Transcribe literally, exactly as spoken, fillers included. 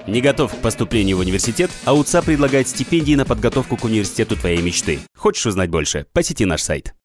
Не готов к поступлению в университет? а у ц а предлагает стипендии на подготовку к университету твоей мечты. Хочешь узнать больше? Посети наш сайт.